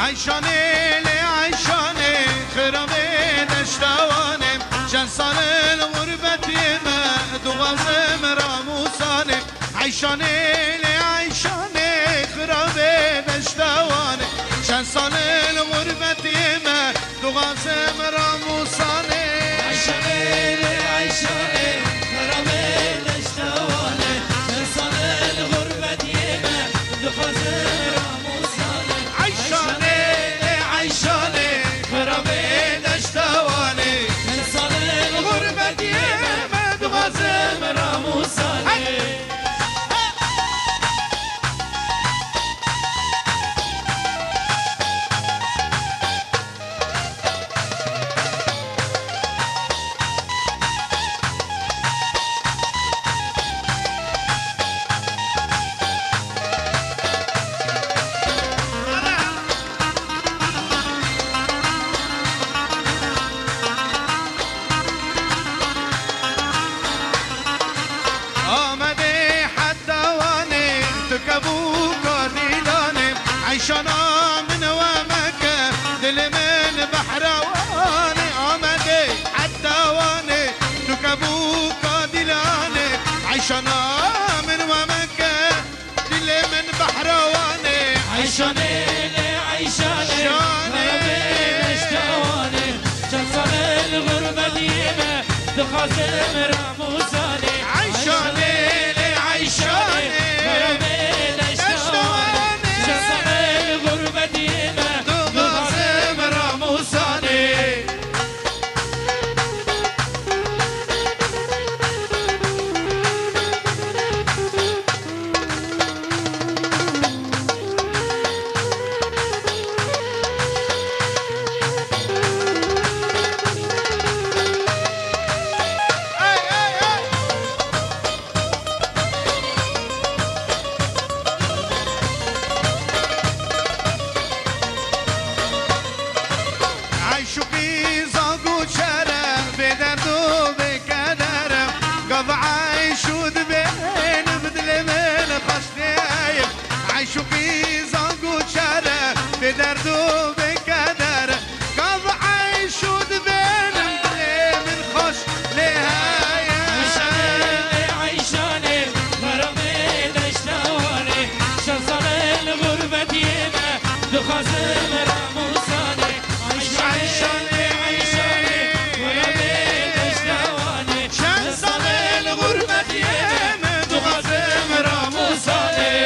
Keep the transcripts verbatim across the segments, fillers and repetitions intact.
عیشانه لی عیشانه خرابه دشتوانه چند سال غربتیم دوازم راموسانه عیشانه لی عیشانه خرابه دشتوانه چند سال غربتیم دوازم راموسانه عیشانه لی عیشانه خرابه دشتوانه چند سال غربتیم دوازم راموسانه عیشانه لی عیشانه خرابه دشتوانه چند سال غربتیم دوازم راموسانه عيشنا من ومكة دل من بحرواني آمدي حتى واني تكبوك دلاني عيشنا من ومكة دل من بحرواني عيشاني عيشاني غربي اشتواني شخصان الغربة ديمة دخازم راموساني عيشاني عيشاني غربي بدردو بقدر قض عيش ودبن من خوش لهاية عيشاني عيشاني غربي دشتواني شخصان الغربة ديمة دخازم راموساني عيشاني عيشاني غربي دشتواني شخصان الغربة ديمة دخازم راموساني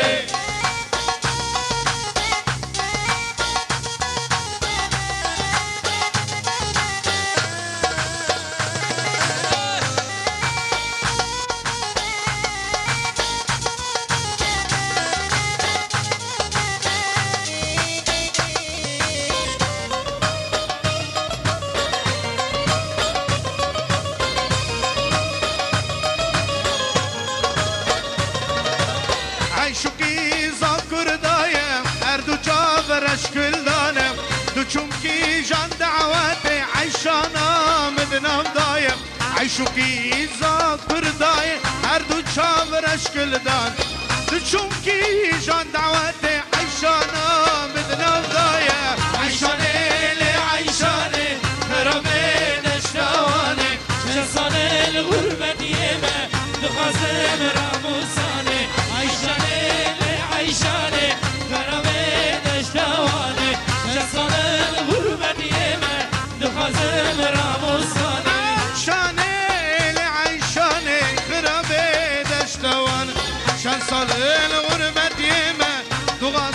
كل دانم دو چونکی جان دعوت عیشانا مدنم دایم عیشو کی زاکر دای هر دو چاورش کل دان دو چونکی جان دعوت عیشانا مدنم دایم عیشانه لی عیشانه خرابه دشتوانه شخصان الغربة ديمة دخازم راموسانه عيشانه لی عیشانه غربي دشتواني شخصان الغربة ديمة دخازم راموساني عيشاني لعيشاني خرابي دشتواني شخصان الغربة ديمة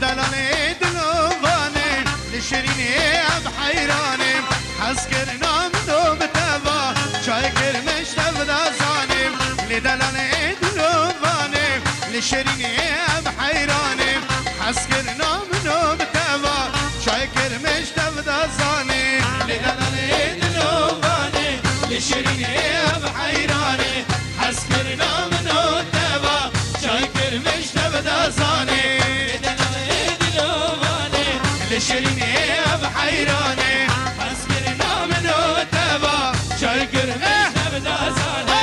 لدلالي دلوفاني لشريني بحيراني حسكرنا منو بتبا شايكر مش تبدا زاني لدلالي دلوفاني لشريني بحيراني حسكرنا منو بتبا شايكر مش تبدا زاني لدلالي دلوفاني لشريني بحيراني حسكرنا منو تبا شايكر مش تبدا زاني لشريني بحيراني حسكرنا منو تبا شايكر مش تبدا زاني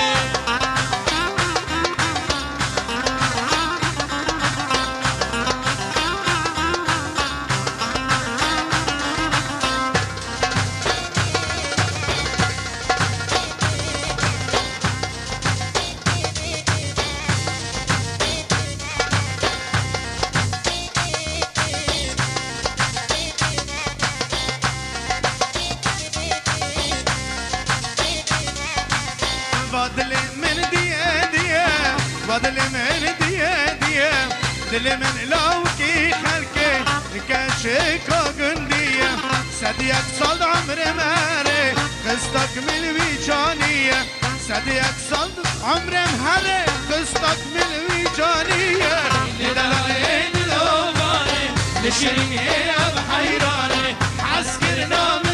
فاضل من ديه ديه فاضل من ديه ديه دل من لوكي خلكي كاشيكو قنديه صديق صد عمر مهري قصتك من الويجانيه صديق صد عمر مهري قصتك من الويجانيه لدلالي دلوفاني لشريني بحيراني حسكرنا